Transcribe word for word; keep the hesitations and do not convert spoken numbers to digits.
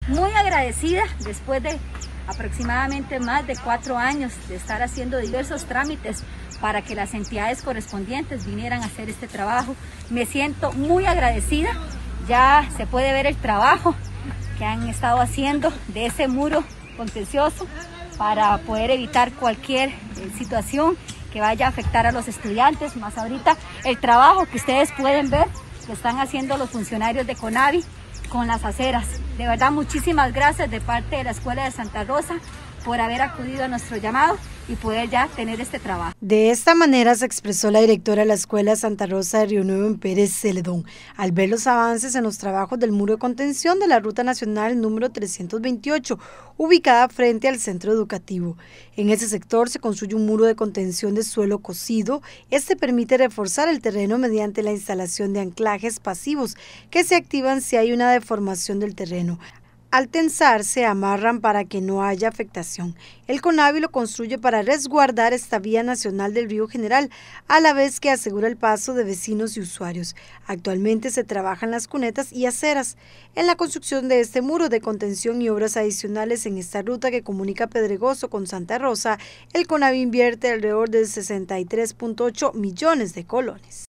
Muy agradecida después de aproximadamente más de cuatro años de estar haciendo diversos trámites para que las entidades correspondientes vinieran a hacer este trabajo. Me siento muy agradecida, ya se puede ver el trabajo que han estado haciendo de ese muro contencioso para poder evitar cualquier eh, situación que vaya a afectar a los estudiantes, más ahorita el trabajo que ustedes pueden ver que están haciendo los funcionarios de CONAVI con las aceras. De verdad, muchísimas gracias de parte de la Escuela de Santa Rosa por haber acudido a nuestro llamado y poder ya tener este trabajo. De esta manera se expresó la directora de la Escuela Santa Rosa de Río Nuevo en Pérez Celedón, al ver los avances en los trabajos del muro de contención de la Ruta Nacional número trescientos veintiocho, ubicada frente al centro educativo. En ese sector se construye un muro de contención de suelo cocido. Este permite reforzar el terreno mediante la instalación de anclajes pasivos que se activan si hay una deformación del terreno. Al tensar, se amarran para que no haya afectación. El CONAVI lo construye para resguardar esta vía nacional del Río General, a la vez que asegura el paso de vecinos y usuarios. Actualmente se trabajan las cunetas y aceras. En la construcción de este muro de contención y obras adicionales en esta ruta que comunica Pedregoso con Santa Rosa, el CONAVI invierte alrededor de sesenta y tres punto ocho millones de colones.